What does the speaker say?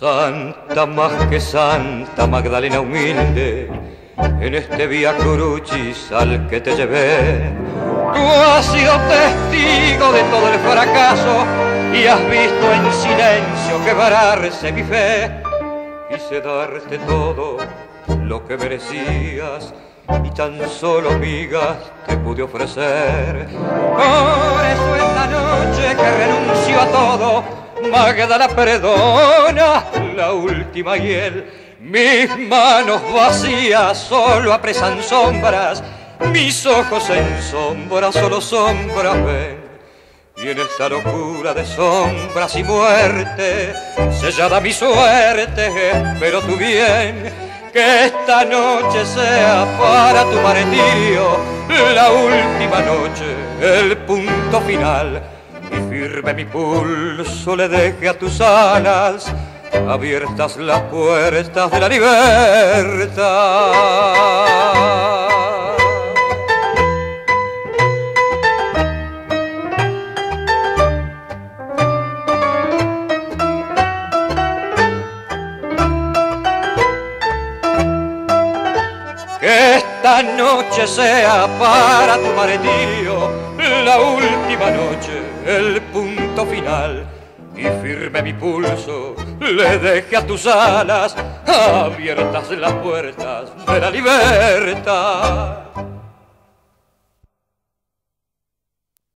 Santa más que santa, Magdalena humilde, en este vía crucis al que te llevé. Tú has sido testigo de todo el fracaso y has visto en silencio quebrarse mi fe. Quise darte todo lo que merecías y tan solo migas te pude ofrecer. Por eso esta noche que renuncio a todo, Magdalena perdona la última hiel. Mis manos vacías solo apresan sombras, mis ojos en sombras solo sombras ven. Y en esta locura de sombras y muerte, sellada mi suerte, espero tu bien. Que esta noche sea para tu martirio la última noche, el punto final. Y firme mi pulso le deje a tus alas abiertas las puertas de la libertad. Que esta noche sea para tu martirio la última noche, el punto final. Y firme mi pulso le deje a tus alas abiertas las puertas de la libertad.